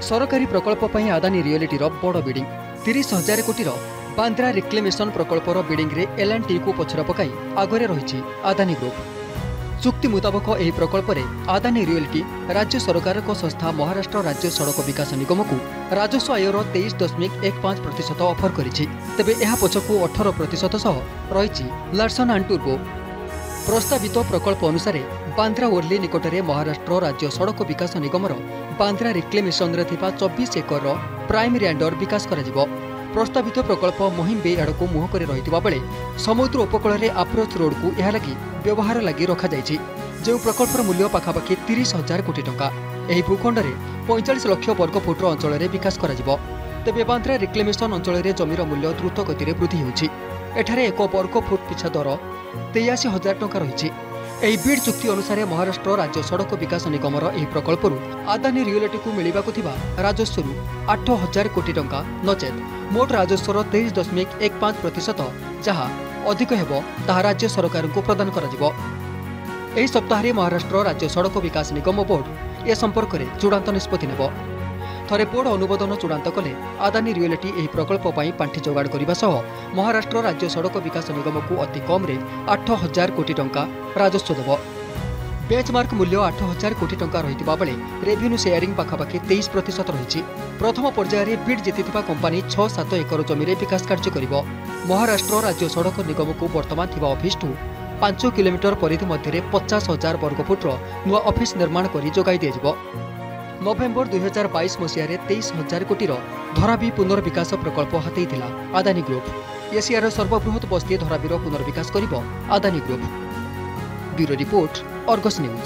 सरकारी प्रकल्प पर आदानी रियलिटीर बड़ बिल्डिंग 30,000 कोटी बांद्रा रिक्लेमेशन प्रकल्पर बिल्डिंग रे L&T को पछरा पकाई आगरे रही आदानी ग्रुप। चुक्ति मुताबक यह प्रकल्प में आदानी रियलिटी राज्य सरकार को संस्था महाराष्ट्र राज्य सड़क विकास निगम को राजस्व आयर 23.15% ऑफर करिछि। तेबे यह पछकु 18% सह रही लार्सन एंड टुर्बो। प्रस्तावित प्रकल्प अनुसार बांद्रा ओर्ली निकटरे महाराष्ट्र राज्य सड़क विकास निगमर बांद्रा रिक्लेमेशन रे थिबा 24 एकर प्राइमरी अंडर विकास करा। प्रस्तावित प्रकल्प मोहिम बे आड़ को मुह कर रही बेले समुद्र उपकूल में आप्रोच रोड को यह लगी व्यवहार लगी रखा जायछि। जो प्रकल्पर मूल्य पाखापाखि 30,000 कोटी टंका। यह भूखंड में 45 लाख वर्ग फुट्र अंचल में विकास करा। तेबे बांद्रा रिक्लेमेशन अंचल में जमीर मूल्य द्रुत गति वृद्धि होछि। एठारे एक वर्ग फुट पिछा दर 83,000 टंका रही। ଏହି ବିଡ୍ ଚୁକ୍ତି ଅନୁସାରେ ମହାରାଷ୍ଟ୍ର ରାଜ୍ୟ ସଡ଼କ ବିକାଶ ନିଗମର ଏହି ପ୍ରକଳ୍ପରୁ ଆଦାନୀ ରିୟଲିଟିକୁ ମିଳିବାକୁ ଥିବା ରାଜସ୍ୱରୁ 8,000 କୋଟି ଟଙ୍କା ନଚେତ୍ ମୋଟ ରାଜସ୍ୱର 23.15% ଯାହା ଅଧିକ ହେବ ତାହା ରାଜ୍ୟ ସରକାରଙ୍କୁ ପ୍ରଦାନ କରାଯିବ। ଏହି ସପ୍ତାହରେ ମହାରାଷ୍ଟ୍ର ରାଜ୍ୟ ସଡ଼କ ବିକାଶ ନିଗମ ବୋର୍ଡ ଏ ସମ୍ପର୍କରେ ଚୂଡ଼ାନ୍ତ ନିଷ୍ପତ୍ତି ନେବ। ଥରେ ବୋର୍ଡ ଅନୁମୋଦନ ଚୂଡ଼ାନ୍ତ କଲେ ଆଦାନୀ ରିୟଲିଟି ଏହି ପ୍ରକଳ୍ପ ପାଇଁ ପାଣ୍ଠି ଯୋଗାଡ଼ କରିବା ସହ ମହାରାଷ୍ଟ୍ର ରାଜ୍ୟ ସଡ଼କ ବିକାଶ ନିଗମକୁ ଅତି କମ୍ରେ 8,000 କୋଟି ଟଙ୍କା ରାଜସ୍ୱ ଦେବ। ବେଞ୍ଚମାର୍କ ମୂଲ୍ୟ 8,000 କୋଟି ଟଙ୍କା ରହିଥିବା ବେଳେ ରେଭିନ୍ୟୁ ସେୟାରିଂ ପାଖାପାଖି 23% ରହିଛି। ପ୍ରଥମ ପର୍ଯ୍ୟାୟରେ ବିଡ୍ ଜିତିଥିବା କମ୍ପାନୀ 6-7 ଏକର ଜମିରେ ବିକାଶ କାର୍ଯ୍ୟ କରିବ। ମହାରାଷ୍ଟ୍ର ରାଜ୍ୟ ସଡ଼କ ନିଗମକୁ ବର୍ତ୍ତମାନ ଥିବା ଅଫିସଠୁ 5 କିଲୋମିଟର ପରିଧି ମଧ୍ୟରେ 50,000 ବର୍ଗ ଫୁଟର ନୂଆ ଅଫିସ ନିର୍ମାଣ କରି ଯୋଗାଇ ଦିଆଯିବ। नवेम्बर 2022 मसीह 23,000 कोटीर धरावी पुनर्विकास प्रकल्प हाथी आदानी ग्रुप। एशियार सर्वबृहत बस्ती धरावीर पुनर्विकास करिब Adani group. Bureau report, Argus news.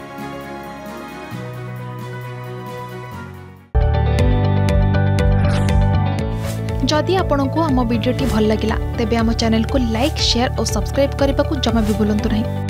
जदि आपंक आम भिडी भल लगा तेब आम चैनल को लाइक, शेयर और सब्सक्राइब करने को जमा भी भूलु नहीं।